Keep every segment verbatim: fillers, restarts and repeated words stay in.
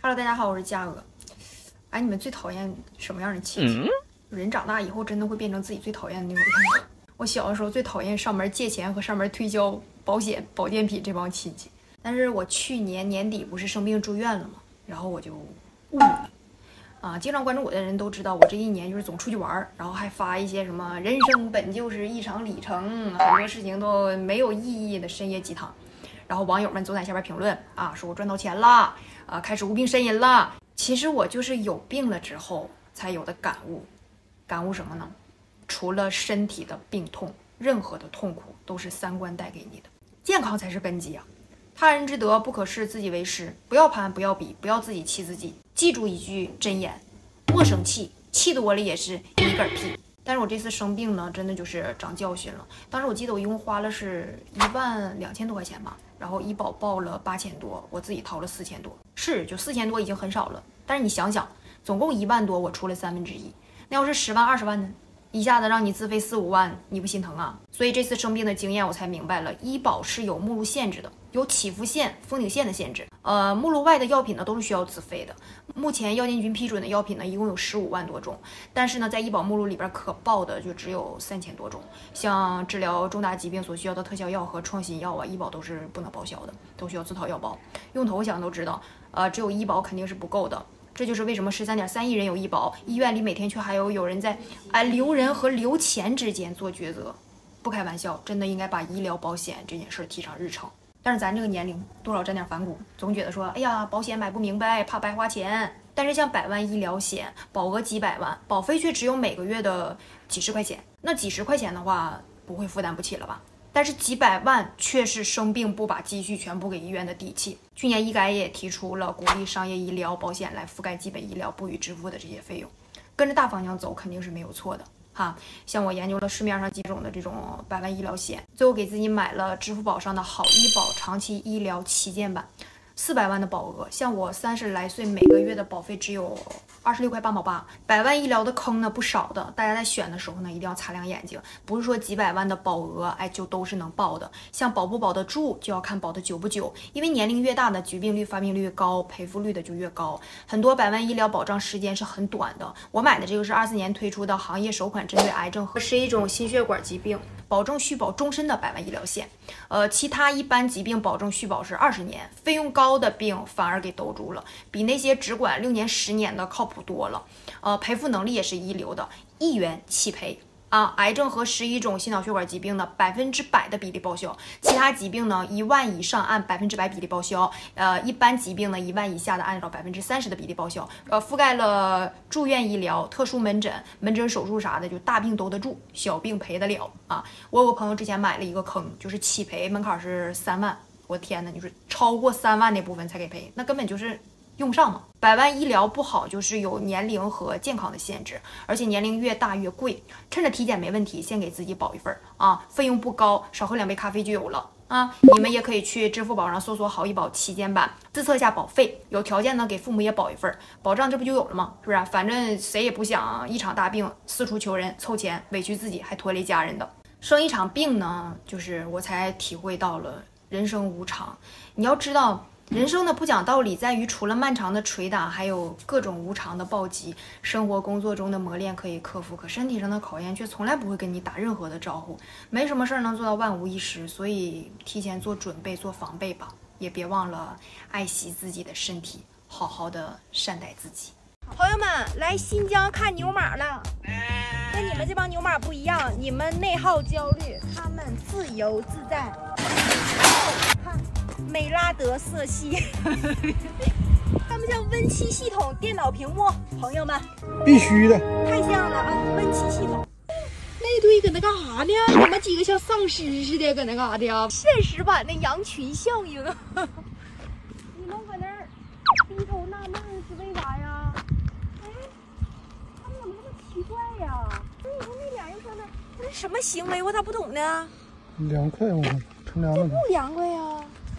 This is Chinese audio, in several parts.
Hello， 大家好，我是佳鹅。哎，你们最讨厌什么样的亲戚？嗯、人长大以后真的会变成自己最讨厌的那种人吗？我小的时候最讨厌上门借钱和上门推销保险、保健品这帮亲戚。但是我去年年底不是生病住院了吗？然后我就悟了。啊，经常关注我的人都知道，我这一年就是总出去玩，然后还发一些什么人生本就是一场里程，很多事情都没有意义的深夜鸡汤。然后网友们总在下边评论啊，说我赚到钱了，啊，开始无病呻吟了。其实我就是有病了之后才有的感悟，感悟什么呢？除了身体的病痛，任何的痛苦都是三观带给你的，健康才是根基啊！他人之德不可视，自己为师。不要攀，不要比，不要自己气自己。记住一句箴言：莫生气，气多了也是一个屁。但是我这次生病呢，真的就是长教训了。当时我记得我一共花了是一万两千多块钱吧，然后医保报了八千多，我自己掏了四千多。是，就四千多已经很少了。但是你想想，总共一万多，我出了三分之一。那要是十万、二十万呢？一下子让你自费四五万，你不心疼啊？所以这次生病的经验，我才明白了，医保是有目录限制的，有起伏线、封顶线的限制。呃，目录外的药品呢，都是需要自费的。目前药监局批准的药品呢，一共有十五万多种，但是呢，在医保目录里边可报的就只有三千多种。像治疗重大疾病所需要的特效药和创新药啊，医保都是不能报销的，都需要自掏腰包。用头想都知道，呃，只有医保肯定是不够的。这就是为什么十三点三亿人有医保，医院里每天却还有有人在哎留人和留钱之间做抉择。不开玩笑，真的应该把医疗保险这件事提上日程。但是咱这个年龄，多少沾点反骨，总觉得说，哎呀，保险买不明白，怕白花钱。但是像百万医疗险，保额几百万，保费却只有每个月的几十块钱。那几十块钱的话，不会负担不起了吧？但是几百万却是生病不把积蓄全部给医院的底气。去年医改也提出了鼓励商业医疗保险来覆盖基本医疗不予支付的这些费用，跟着大方向走肯定是没有错的哈。像我研究了市面上几种的这种百万医疗险，最后给自己买了支付宝上的好医保长期医疗旗舰版，四百万的保额。像我三十来岁，每个月的保费只有二十六块八毛八。百万医疗的坑呢不少的，大家在选的时候呢一定要擦亮眼睛，不是说几百万的保额哎就都是能报的。像保不保得住，就要看保的久不久，因为年龄越大的疾病率发病率高，赔付率的就越高。很多百万医疗保障时间是很短的。我买的这个是二四年推出的行业首款针对癌症和是一种心血管疾病，保证续保终身的百万医疗险。呃，其他一般疾病保证续保是二十年，费用高的病反而给兜住了，比那些只管六年、十年的靠谱多了。呃，赔付能力也是一流的，一元起赔啊！癌症和十一种心脑血管疾病呢，百分之百的比例报销；其他疾病呢，一万以上按百分之百比例报销。呃，一般疾病呢，一万以下的按照百分之三十的比例报销。呃，覆盖了住院医疗、特殊门诊、门诊手术啥的，就大病兜得住，小病赔得了啊！我有个朋友之前买了一个坑，就是起赔门槛是三万，我的天呐，就是超过三万那部分才给赔，那根本就是用不上嘛。百万医疗不好就是有年龄和健康的限制，而且年龄越大越贵。趁着体检没问题，先给自己保一份啊，费用不高，少喝两杯咖啡就有了啊。你们也可以去支付宝上搜索好医保旗舰版，自测一下保费，有条件呢给父母也保一份，保障这不就有了吗？是不是？反正谁也不想一场大病四处求人凑钱，委屈自己还拖累家人的。生一场病呢，就是我才体会到了人生无常。你要知道，人生的不讲道理在于，除了漫长的捶打，还有各种无常的暴击。生活工作中的磨练可以克服，可身体上的考验却从来不会跟你打任何的招呼。没什么事儿能做到万无一失，所以提前做准备、做防备吧。也别忘了爱惜自己的身体，好好的善待自己。 朋友们，来新疆看牛马了，跟你们这帮牛马不一样，你们内耗焦虑，他们自由自在。看美拉德色系，他们叫温七系统电脑屏幕，朋友们， 必须的， 太像了啊！温七系统。那堆搁那干啥呢？你们几个像丧尸似的，搁那干啥的呀？现实版的羊群效应。你们搁那儿低头纳闷是为啥呀？哎，他们怎么这么奇怪呀？那你说那俩人说的，这是什么行为？我咋不懂呢？ 凉快我看，乘凉了。 不凉快呀。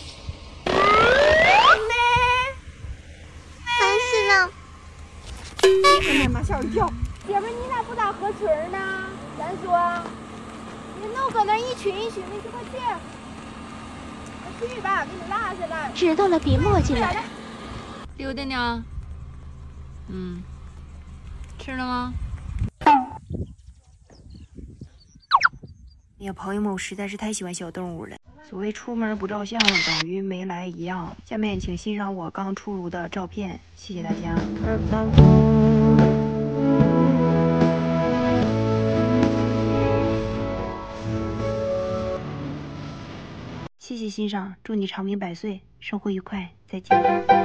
烦死了！ 哎呀妈，吓我一跳！姐们，你咋不打合群呢？咱说，你弄搁那一群一群的，去快去！去吧，给你落下了。 知道了，别磨叽了。 溜达呢？嗯，吃了吗？ 哎呀，朋友们，我实在是太喜欢小动物了。所谓出门不照相，等于没来一样。下面请欣赏我刚出炉的照片，谢谢大家。谢谢欣赏，祝你长命百岁，生活愉快，再见。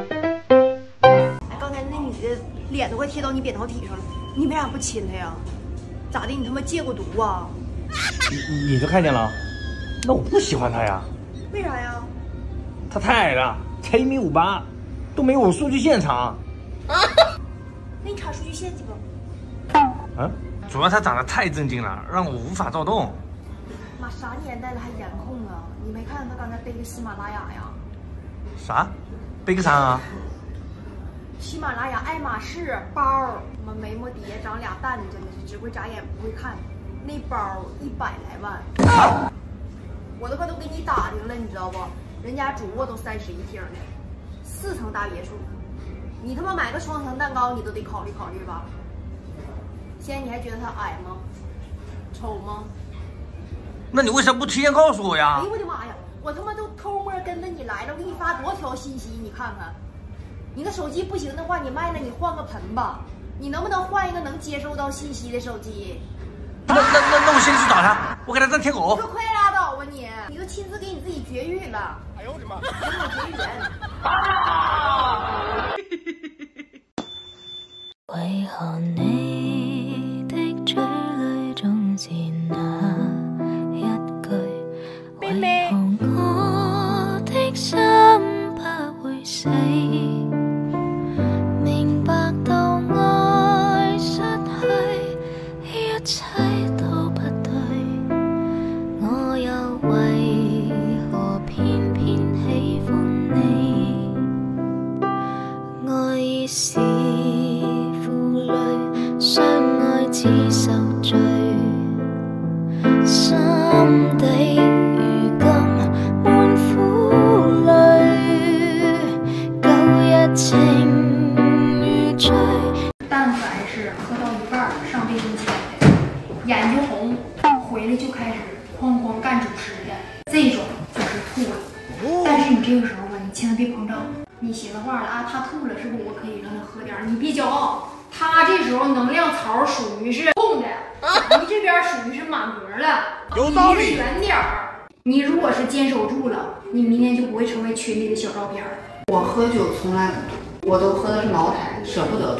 哎，刚才那女的脸都快贴到你扁桃体上了，你为啥不亲她呀？咋的？你他妈戒过毒啊？ 你你都看见了？那我不喜欢他呀。 为啥呀？ 他太矮了，才一米五八，都没有我数据线长。 那你插数据线去吧。 啊？主要他长得太正经了，让我无法躁动。 妈，啥年代了还颜控啊？你没看他刚才背个喜马拉雅呀？ 啥？背个啥啊？ 喜马拉雅爱马仕包，什么眉毛底下长俩蛋，真的是只会眨眼不会看。那包一百来万，啊、我都快都给你打听了，你知道不？人家主卧都三室一厅的，四层大别墅，你他妈买个双层蛋糕你都得考虑考虑吧？现在你还觉得他矮吗？丑吗？ 那你为啥不提前告诉我呀？ 哎呦我的妈呀！我他妈都偷摸跟着你来了，我给你发多少条信息，你看看。你那手机不行的话，你卖了你换个盆吧。你能不能换一个能接收到信息的手机？ 那那那那我先去找他，我给他当舔狗。 你可快拉倒吧你！你都亲自给你自己绝育了。哎呦我的妈！给我绝育人。 为何你的嘴里總是那一句？為何我的心不會死？明白到愛失去，一切都不對，我又為何偏偏喜歡你？愛已是負累，相愛只受罪，心底如今滿苦淚，舊日情如醉。 但凡是喝到一半上卫生间的，眼睛红，回来就开始哐哐干主食的，这种就是吐了。但是你这个时候吧，你千万别膨胀。你寻思话了啊，他吐了，是不是我可以让他喝点？你别骄傲，他这时候能量槽属于是空的，你这边属于是满格了，有道理。远点儿。你如果是坚守住了，你明天就不会成为群里的小照片。 我喝酒从来不吐，我都喝的是茅台，舍不得吐。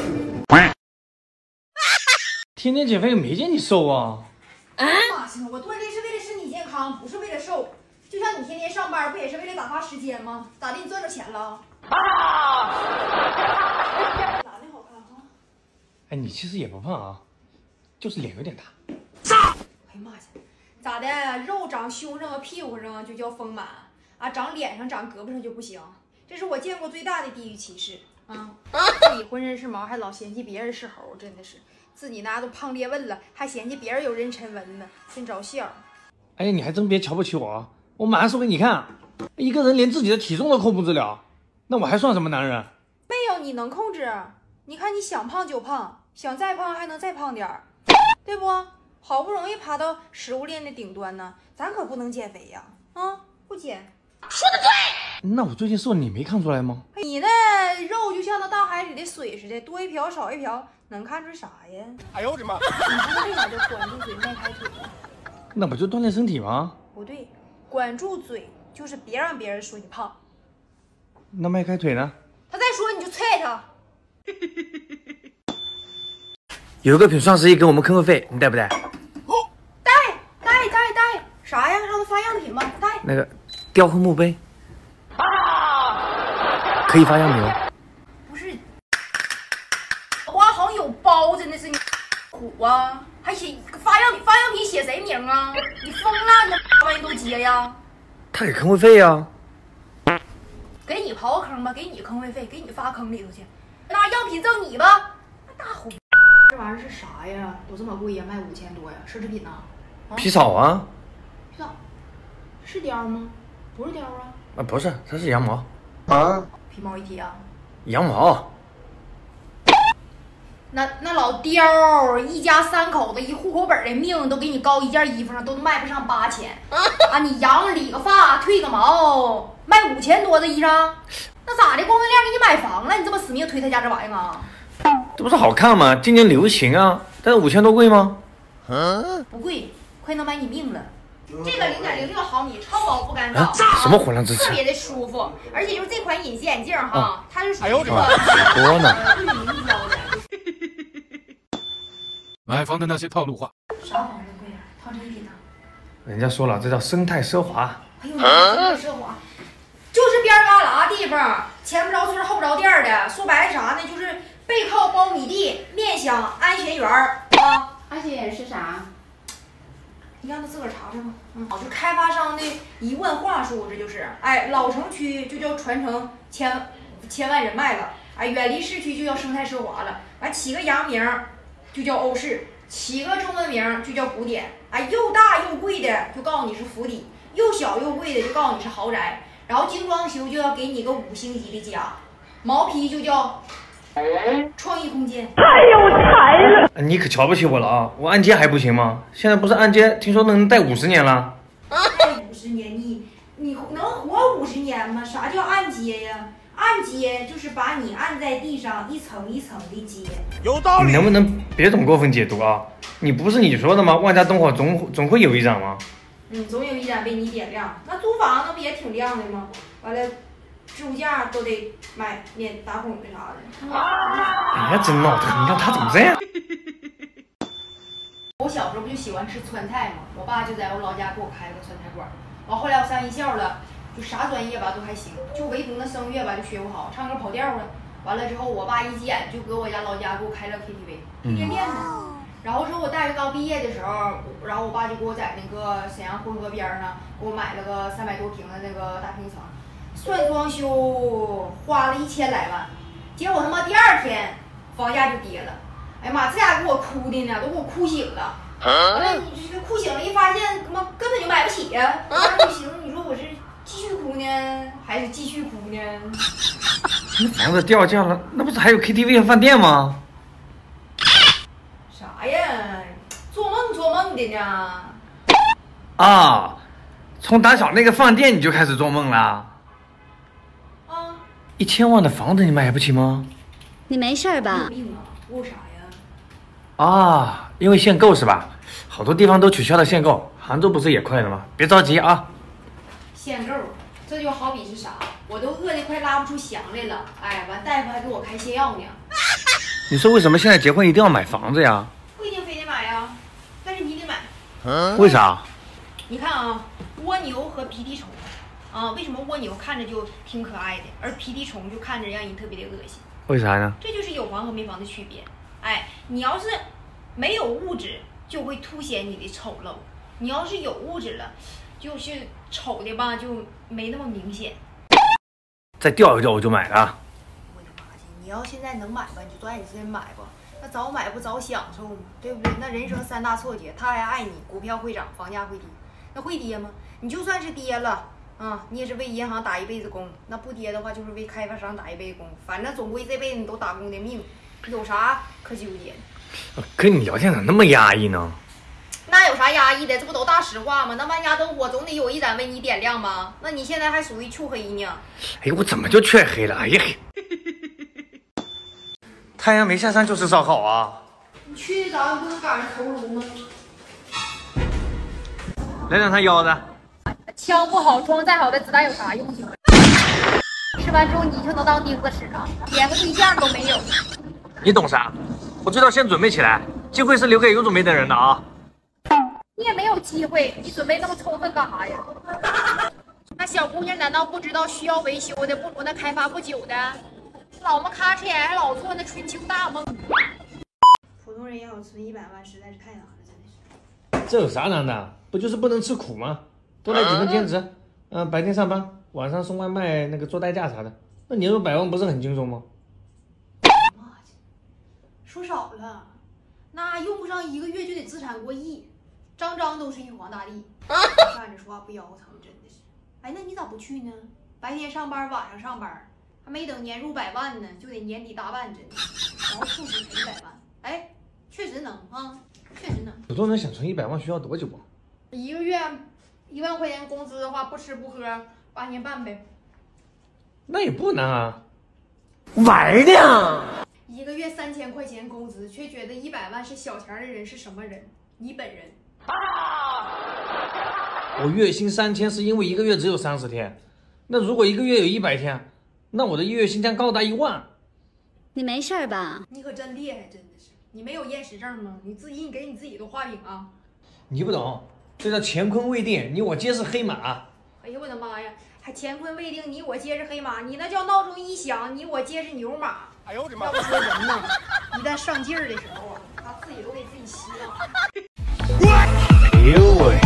天天减肥没见你瘦啊？ 啊！我锻炼是为了身体健康，不是为了瘦。就像你天天上班，不也是为了打发时间吗？咋的？你赚着钱了？啊！哪里好看啊？ 哎，你其实也不胖啊，就是脸有点大。 哎呀妈呀！咋的？肉长胸上和屁股上就叫丰满啊，长脸上、长胳膊上就不行。这是我见过最大的地域歧视啊！自己浑身是毛，还老嫌弃别人是猴，真的是。自己那都胖裂纹了，还嫌弃别人有妊娠纹呢，真招笑。 哎呀，你还真别瞧不起我啊！我马上说给你看，一个人连自己的体重都控制不了，那我还算什么男人？ 没有你能控制，你看你想胖就胖，想再胖还能再胖点儿，对不？好不容易爬到食物链的顶端呢，咱可不能减肥呀！啊，不减。说的对。 那我最近瘦，你没看出来吗？ 你那肉就像那大海里的水似的，多一瓢少一瓢，能看出啥呀？哎呦我的妈！你知道为啥叫管住嘴迈开腿吗？ 那不就锻炼身体吗？ 不对，管住嘴就是别让别人说你胖。 那迈开腿呢？ 他再说你就踹他。 有一个品双十一给我们坑个费，你带不带？ 带带带带，啥呀？让他发样品吧，带。 那个雕刻墓碑。可以发样没有？ 不是，花好像有包，真的是你苦啊！还写发样发样品写谁名啊？你疯了？你万一都接呀？ 他给坑位费呀、啊。 给你刨个坑吧，给你坑位费，给你发坑里头去。那样品挣你吧。那大虎， 这玩意儿是啥呀？都这么贵呀，卖五千多呀，奢侈品呐、 啊？皮草啊？ 皮草是貂吗？不是貂啊？ 啊，不是，它是羊毛。 啊？皮毛一体啊？ 羊毛。 那那老刁儿一家三口子一户口本的命都给你高一件衣服上都卖不上八千啊！你养理个发褪个毛卖五千多的衣裳，那咋的？光文亮给你买房了，你这么死命推他家这玩意儿啊？ 这不是好看吗？今年流行啊，但是五千多贵吗？ 嗯，不贵，快能买你命了。这个零点零六毫米超薄不干燥、 啊，什么火浪之气？ 特别的舒服，而且就是这款隐形眼镜哈， 啊、 它是属于这个多呢。 买房的那些套路话， 啥房子贵点？套这一品呢？ 人家说了，这叫生态奢华。 哎呦，生态奢华，就是边旮旯地方，前不着村后不着店的。说白了啥呢？就是背靠苞米地，面向安贤园啊。 安贤园是啥？ 你让他自个儿查查吧。嗯，就开发商的一贯话术，这就是，哎，老城区就叫传承千千万人脉了，哎，远离市区就叫生态奢华了，完起个洋名就叫欧式，起个中文名就叫古典，哎，又大又贵的就告诉你是府邸，又小又贵的就告诉你是豪宅，然后精装修就要给你个五星级的家，毛坯就叫创意空间。 太有才了！ 你可瞧不起我了啊！我按揭还不行吗？现在不是按揭，听说能贷五十年了。 贷五十年，你你能活五十年吗？啥叫按揭呀？按揭就是把你按在地上一层一层的接。 有道理。你能不能别总过分解读啊？你不是你说的吗？万家灯火总总会有一盏吗？ 嗯，总有一盏为你点亮。那租房那不也挺亮的吗？完了，置物架都得买免打孔的啥的。 哎呀，真闹腾！你看他怎么这样？ 我小时候不就喜欢吃川菜吗？我爸就在我老家给我开了个川菜馆。完后来我上艺校了。就啥专业吧都还行，就唯独那声乐吧就学不好，唱歌跑调啊。完了之后，我爸一急眼就搁我家老家给我开了 K T V， 天天练嘛。然后说我大学刚毕业的时候，然后我爸就给我在那个沈阳浑河边上给我买了个三百多平的那个大平层，算装修花了一千来万，结果他妈第二天房价就跌了。哎呀妈，这家给我哭的呢，都给我哭醒了。完了，你这哭醒了，一发现他妈根本就买不起呀、啊。那不行，你说我是。继续哭呢，还是继续哭呢？ 那房子掉价了，那不是还有 K T V 和饭店吗？ 啥呀？做梦做梦的呢？ 啊，从打小那个饭店你就开始做梦了？ 啊！ 一千万的房子你买不起吗？ 你没事吧？ 有病啊！为啥呀？ 啊，因为限购是吧？好多地方都取消了限购，杭州不是也快了吗？别着急啊。 限购，这就好比是啥？我都饿得快拉不出翔来了，哎，完大夫还给我开泻药呢。 你说为什么现在结婚一定要买房子呀？ 不一定非得买呀，但是你得买。 嗯？为啥？ 你看啊，蜗牛和鼻涕虫，啊，为什么蜗牛看着就挺可爱的，而鼻涕虫就看着让人特别的恶心？ 为啥呢？ 这就是有房和没房的区别。哎，你要是没有物质，就会凸显你的丑陋；你要是有物质了，就是丑的吧，就没那么明显。 再钓一钓我就买了。 我的妈呀！你要现在能买吧，你就抓紧时间买吧。那早买不早享受吗？对不对？那人生三大错觉：他还爱你，股票会涨，房价会跌。那会跌吗？你就算是跌了啊，你也是为银行打一辈子工；那不跌的话，就是为开发商打一辈子工。反正总归这辈子你都打工的命，有啥可纠结的？ 跟你聊天咋那么压抑呢？ 那有啥压抑的？这不都大实话吗？那万家灯火总得有一盏为你点亮吧？那你现在还属于黢黑呢？ 哎，我怎么就黢黑了？哎呀，太阳没下山就是烧烤啊！ 你去早上不能赶上头颅吗？ 来两趟腰子。 枪不好，装再好的子弹有啥用？吃完之后你就能当钉子使啊？连个对象都没有。 你懂啥？我知道先准备起来，机会是留给有准备的人的啊。 你也没有机会，你准备那么充分干啥呀？那小姑娘难道不知道需要维修的不如那开发不久的？老么咔哧眼还老做那春秋大梦。 普通人要有存一百万实在是太难了，真的是。 这有啥难的？不就是不能吃苦吗？多来几份兼职，嗯、呃，白天上班，晚上送外卖，那个做代驾啥的，那年入百万不是很轻松吗？ 妈去，说少了，那用不上一个月就得资产过亿。张张都是玉皇大帝，站着说话不腰疼，真的是。哎，那你咋不去呢？白天上班，晚上上班， 还没等年入百万呢，就得年底大办，真的，然后促使赔一百万。哎，确实能啊，确实能。 普通人想存一百万需要多久啊？ 一个月一万块钱工资的话，不吃不喝，八年半呗。 那也不难啊。 玩呢？ 一个月三千块钱工资，却觉得一百万是小钱的人是什么人？你本人。 我月薪三千是因为一个月只有三十天，那如果一个月有一百天，那我的月薪将高达一万。 你没事吧？ 你可真厉害，真的是。你没有厌食症吗？你自己你给你自己都画饼啊！ 你不懂，这叫乾坤未定，你我皆是黑马。 哎呦我的妈呀，还乾坤未定，你我皆是黑马，你那叫闹钟一响，你我皆是牛马。哎呦我的妈！要不说人呢，一旦上劲儿的时候啊，他自己都给自己吸了。 哎呦喂！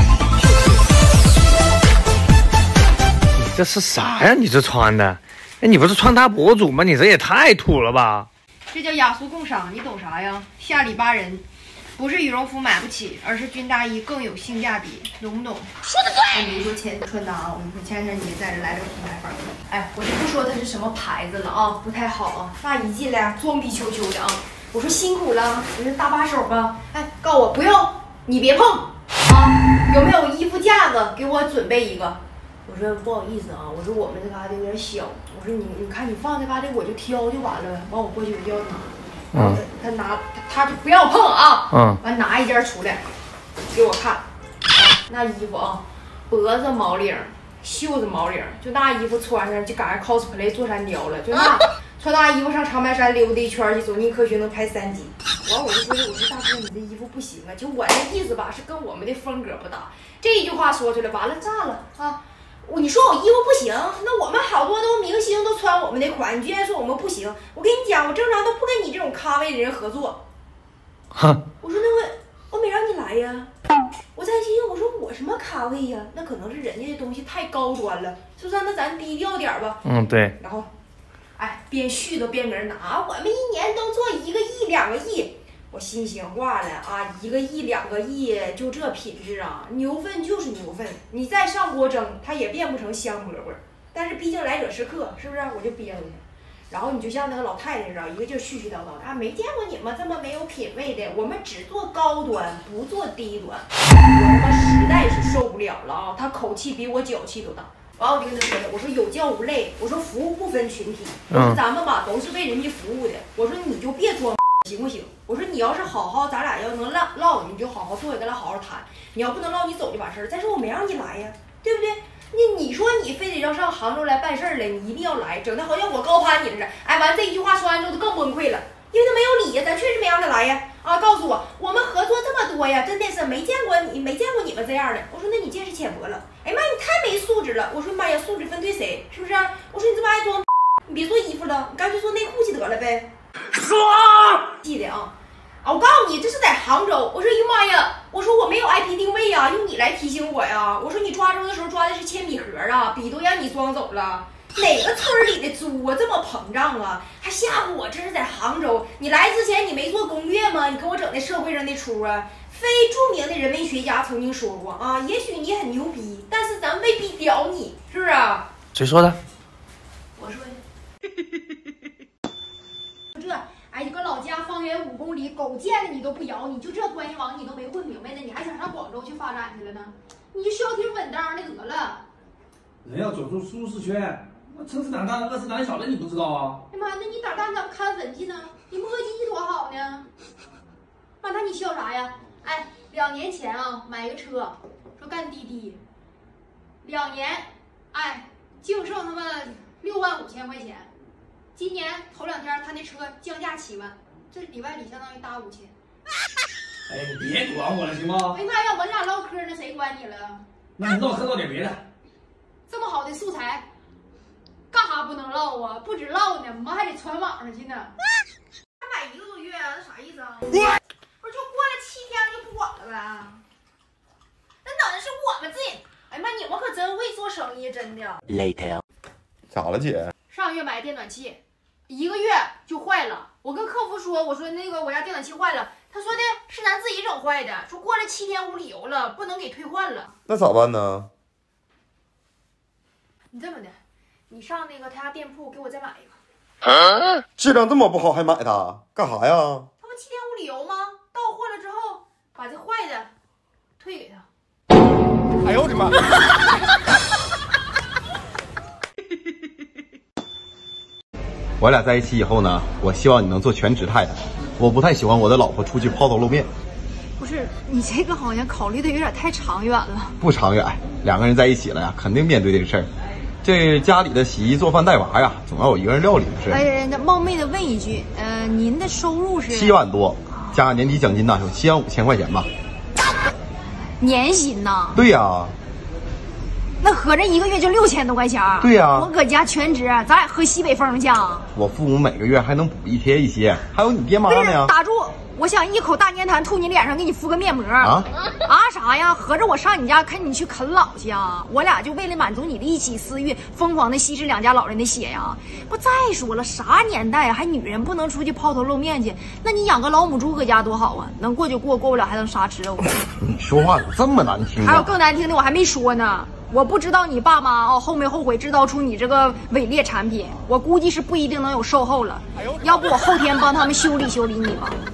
你这是啥呀？你这穿的？哎，你不是穿搭博主吗？你这也太土了吧！ 这叫雅俗共赏，你懂啥呀？下里巴人，不是羽绒服买不起，而是军大衣更有性价比，懂不懂？说的对。你说前穿搭啊，我跟你说，前两天你在这来这个品牌范儿，哎，我就不说它是什么牌子了啊，不太好啊。那一进来装逼秋秋的啊，我说辛苦了，我说搭把手吧。哎，告我不用，你别碰啊！有没有衣服架子？给我准备一个。我说不好意思啊，我说我们这嘎达有点小，我说你你看你放这嘎达我就挑就完了，完我过去我就要拿，嗯，他他拿他他就不要碰啊，嗯，完拿一件出来给我看，啊，那衣服啊，脖子毛领，袖子毛领，就那衣服穿上就赶上 cosplay 坐山雕了，就那穿那衣服上长白山溜达一圈去，走进科学能拍三集。完我就说我说大哥你这衣服不行啊，就我这意思吧是跟我们的风格不搭，这一句话说出来完了炸了啊。你说我衣服不行，那我们好多都明星都穿我们的款，你居然说我们不行？我跟你讲，我正常都不跟你这种咖位的人合作。哼！我说那我我没让你来呀，我在心我说我什么咖位呀？那可能是人家的东西太高端了，是不是？那咱低调点吧。 嗯，对。 然后，哎，边絮叨边搁那拿，我们一年都做一个亿、两个亿。我心心话了啊，一个亿两个亿，就这品质啊，牛粪就是牛粪，你再上锅蒸，它也变不成香饽饽。但是毕竟来者是客，是不是？我就憋回去。然后你就像那个老太太似的，一个劲絮絮叨叨的啊，没见过你们这么没有品位的，我们只做高端，不做低端。我他妈实在是受不了了啊！他口气比我脚气都大。完，我就跟他说的，我说有教无类，我说服务不分群体，我说咱们吧都是为人家服务的，我说你就别装。行不行？我说你要是好好，咱俩要能唠唠，你就好好坐下跟他好好谈。你要不能唠，你走就完事儿。再说我没让你来呀，对不对？你你说你非得要上杭州来办事儿了，你一定要来，整的好像我高攀你似的。哎，完这一句话说完之后，就更崩溃了，因为他没有理呀，咱确实没让他来呀。啊，告诉我，我们合作这么多呀，真的是没见过你，没见过你们这样的。我说那你见识浅薄了。哎妈，你太没素质了。我说妈呀，素质分对谁？是不是？我说你这么爱装，你别做衣服了，你干脆做内裤去得了呗。说记得啊，啊！我告诉你，这是在杭州。我说，哎呀妈呀！我说我没有 I P 定位呀，用你来提醒我呀。我说你抓住的时候抓的是铅笔盒啊，笔都让你装走了。哪个村里的猪啊这么膨胀啊？还吓唬我这是在杭州。你来之前你没做攻略吗？你跟我整那社会上的出啊？非著名的人文学家曾经说过啊，也许你很牛逼，但是咱未必屌你，是不是啊？ 谁说的？ 我说的。这哎，你搁老家方圆五公里，狗见了你都不咬你，就这关系网你都没混明白呢，你还想上广州去发展去了呢？你就消停稳当的得了。 人要走出舒适圈，那城市胆大，恶事胆小的你不知道啊？ 哎妈，那你胆大你咋不看文去呢？你磨叽多好呢。妈，那你笑啥呀？哎，两年前啊，买个车，说干滴滴，两年，哎，净剩他妈六万五千块钱。今年头两天他那车降价七万，这里外里相当于搭五千。 哎，你别管我了行吗？ 哎妈呀，我俩唠嗑呢，谁管你了？ 那你唠嗑唠点别的。 这么好的素材，干啥不能唠啊？不止唠呢，我们还得传网上去呢。他买一个多月啊，那啥意思啊？不是，就过了七天就不管了呗？那等的是我们自己。哎妈，你们可真会做生意，真的。 Later。咋了姐？ 上月买电暖气，一个月就坏了。我跟客服说，我说那个我家电暖气坏了，他说的是咱自己整坏的，说过了七天无理由了，不能给退换了。 那咋办呢？ 你这么的， 你上那个他家店铺给我再买一个。 啊、质量这么不好还买它干啥呀？ 他不七天无理由吗？到货了之后把这坏的退给他。 哎呦我的妈！我俩在一起以后呢，我希望你能做全职太太。我不太喜欢我的老婆出去抛头露面。 不是，你这个好像考虑的有点太长远了。 不长远，两个人在一起了呀，肯定面对这个事儿。这家里的洗衣做饭带娃呀，总要有一个人料理的事。 哎，那冒昧的问一句，呃，您的收入是？ 七万多，加上年底奖金呢，有七万五千块钱吧。 年薪呐？ 对呀、啊。 那合着一个月就六千多块钱。 对呀、啊。 我搁家全职，咱俩喝西北风去。 我父母每个月还能补一贴一些，还有你爹妈呢呀。 打住！我想一口大粘痰吐你脸上，给你敷个面膜。啊啊啥呀？合着我上你家跟你去啃老去啊？我俩就为了满足你的一己私欲，疯狂的吸食两家老人的血呀？不，再说了，啥年代啊，还女人不能出去抛头露面去？那你养个老母猪搁家多好啊，能过就过，过不了还能杀吃肉。 你说话怎么这么难听、啊？ 还有更难听的，我还没说呢。我不知道你爸妈哦后没后悔制造出你这个伪劣产品，我估计是不一定能有售后了。要不我后天帮他们修理修理你吧。